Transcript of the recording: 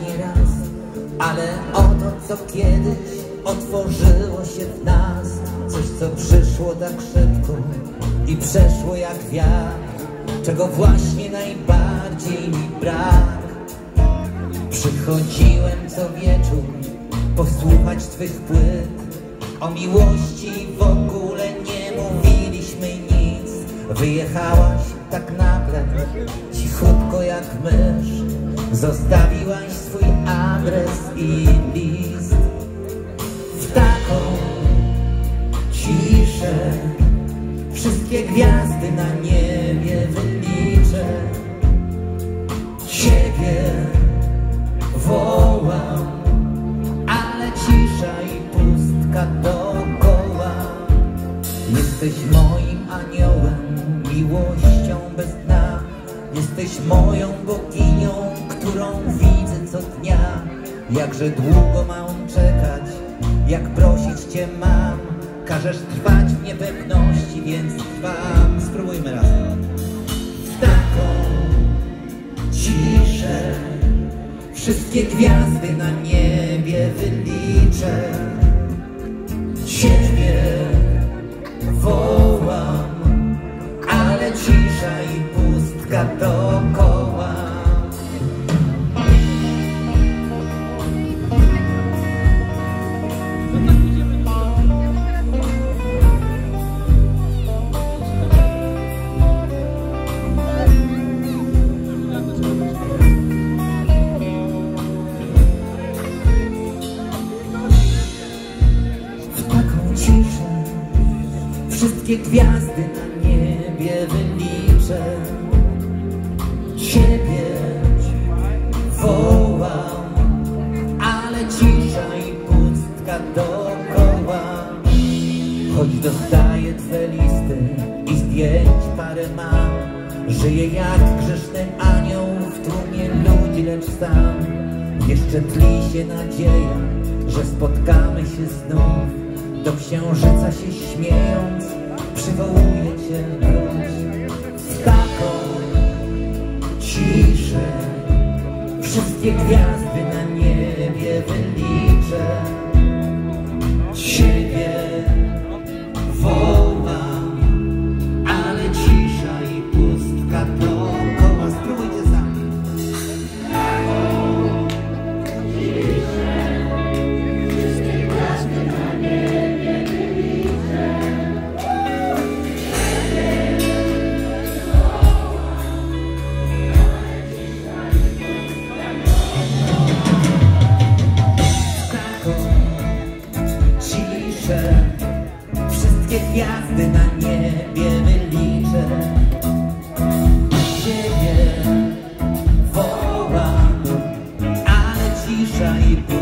raz, ale oto co kiedyś otworzyło się w nas. Coś co przyszło tak szybko i przeszło jak wiatr, czego właśnie najbardziej mi brak. Przychodziłem co wieczór posłuchać twych płyt, o miłości w ogóle nie mówiliśmy nic. Wyjechałaś tak nagle, cichutko jak mysz, zostawiłaś swój adres i list. W taką ciszę wszystkie gwiazdy na niebie wyliczę. Ciebie wołam, ale cisza i pustka dookoła. Jesteś moim aniołem, miłością bez dna. Jesteś moją boginią, którą widzę co dnia. Jakże długo mam czekać, jak prosić Cię mam. Każesz trwać w niepewności, więc trwam. Spróbujmy razem. W taką ciszę wszystkie gwiazdy na niebie wyliczę. Ciebie wołam, ale cisza i pustka dookoła. Ciszę wszystkie gwiazdy na niebie wyliczę. Ciebie wołam, ale cisza i pustka dookoła. Choć dostaję Twe listy i zdjęć parę mam, żyję jak grzeszny anioł w tłumie ludzi, lecz sam jeszcze tli się nadzieja, że spotkamy się znów. Do księżyca się śmiejąc przywołuję Cię wróć. W taką ciszę wszystkie gwiazdy na niebie wyliczę. Ciebie wołam, ale cisza i pustka dookoła. Spróbujcie sami. Wszystkie gwiazdy na niebie wyliczę. Ciebie wołam, ale cisza i